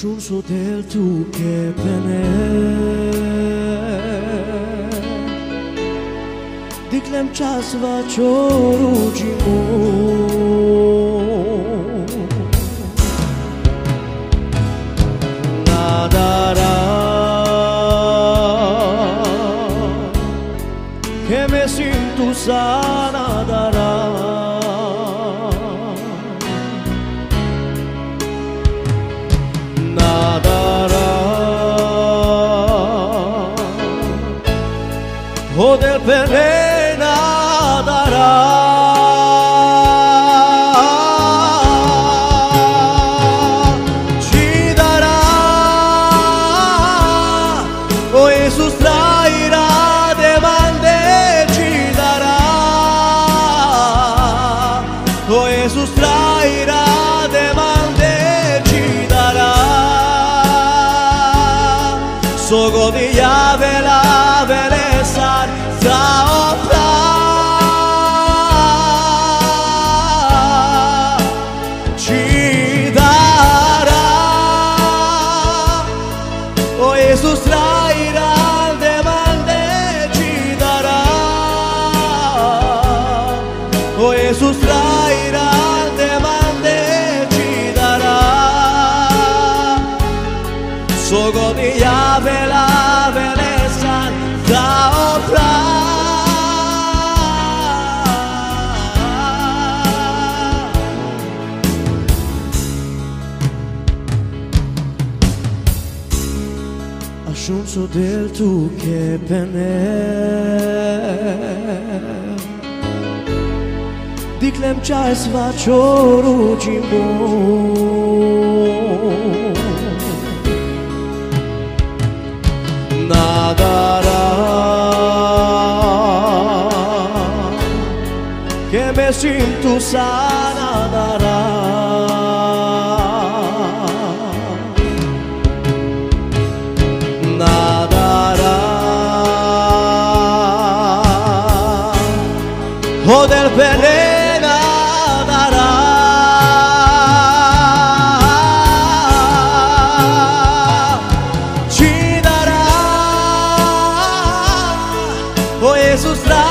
Asciunso del tu che pene Diklem qas vaqoru gjimu Nadara Que me sinto sana dará O del pene nadará ci dará o Jesús traerá demande ci dará o Jesús traerá demande ci dará sogo di vela velezar zaopra ci dará o Jesús traerá demande ci dará o Jesús traerá demande ci dará sogo di vela velezar zaopra Asciunso del tu che pene Diklem qas vaqoru gjimu Nadara Que me sinto sana dará Nadará O del pene nadará ci dará o Jesús